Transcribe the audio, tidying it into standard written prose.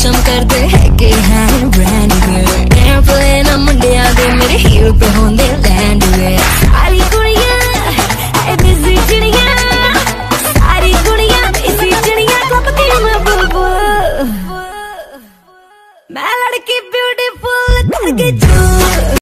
कम करते है कि है ब्रांड एयरप्लेन मुंडिया दे मेरे हील पे होंदे लैंड वे सारी कुड़ियां है देसी चिड़ियां सारी कुड़ियां देसी चिड़ियां कपती मैं बुलबुल मैं लड़की ब्यूटीफुल करके